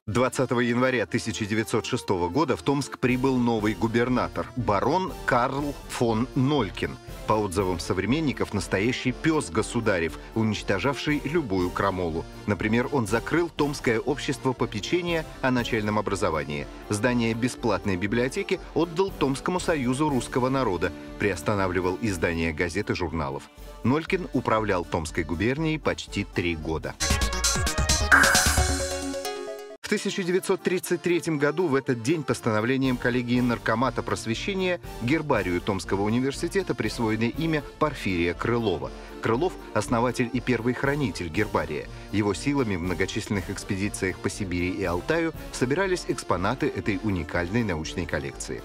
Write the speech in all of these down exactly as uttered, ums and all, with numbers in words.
двадцатого января тысяча девятьсот шестого года в Томск прибыл новый губернатор – барон Карл фон Нолькин. По отзывам современников, настоящий пес государев, уничтожавший любую крамолу. Например, он закрыл Томское общество попечения о начальном образовании. Здание бесплатной библиотеки отдал Томскому союзу русского народа, приостанавливал издание газет и журналов. Нолькин управлял Томской губернией почти три года. В тысяча девятьсот тридцать третьем году в этот день постановлением коллегии Наркомата просвещения гербарию Томского университета присвоено имя Порфирия Крылова. Крылов – основатель и первый хранитель гербария. Его силами в многочисленных экспедициях по Сибири и Алтаю собирались экспонаты этой уникальной научной коллекции.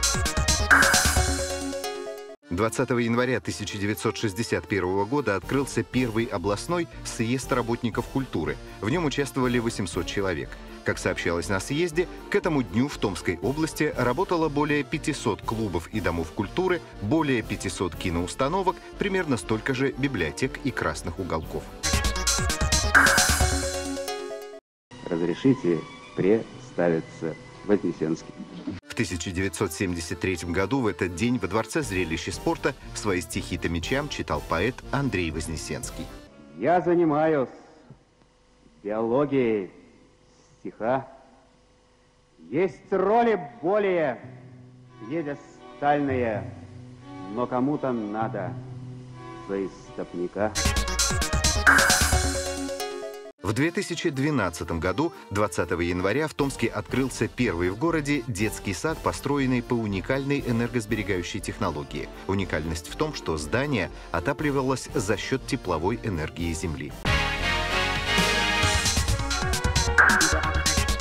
двадцатого января тысяча девятьсот шестьдесят первого года открылся первый областной съезд работников культуры. В нем участвовали восемьсот человек. Как сообщалось на съезде, к этому дню в Томской области работало более пятисот клубов и домов культуры, более пятисот киноустановок, примерно столько же библиотек и красных уголков. Разрешите представиться. Вознесенский. В тысяча девятьсот семьдесят третьем году в этот день во Дворце зрелищ и спорта свои стихи томичам читал поэт Андрей Вознесенский. Я занимаюсь биологией стиха. Есть роли более пьедестальные, но кому-то надо за истопника. В две тысячи двенадцатом году, двадцатого января, в Томске открылся первый в городе детский сад, построенный по уникальной энергосберегающей технологии. Уникальность в том, что здание отапливалось за счет тепловой энергии Земли.